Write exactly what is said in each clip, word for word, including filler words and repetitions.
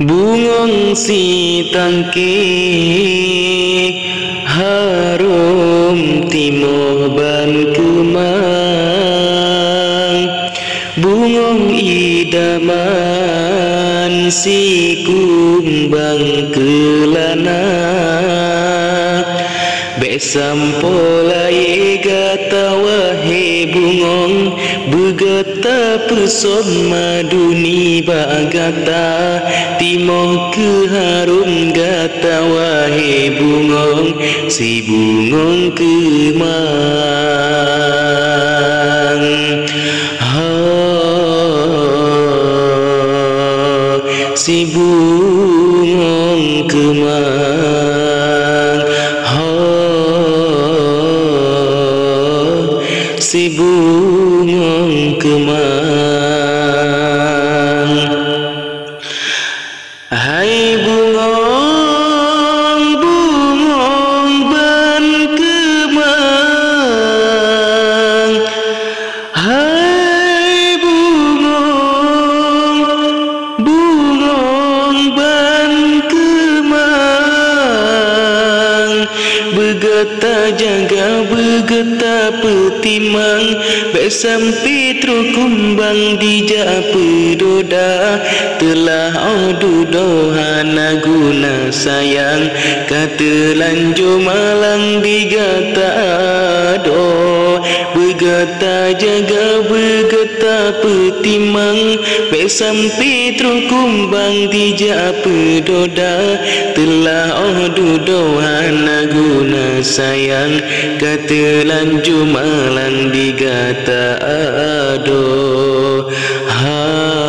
Bungong si tangke harum timo ban kemang, bungong idaman si kumbang kelana, besampolai gata wahe bungong begata person maduni bagata timoh ke harum gata wahe bungong si bungong kemang. Ha, si bungong kemang. Ha, si bungong kemang. Hai bungong, bungong ban kemang. Hai bungong, bungong ban kemang. Begeta jaga, begeta petimang, besampi trukumbang dijak pedoda, telah odu dohana guna sayang, kata lanjo malang digata ado. Begeta jaga, begeta petimang, besampi trukumbang dijak pedoda, telah odu dohana guna sayang, kata lanjo malang digata ado. Ha,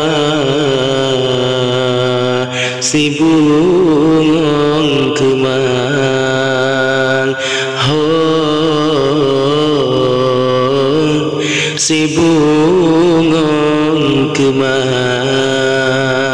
si bungong kemang. Ho, si bungong kemang.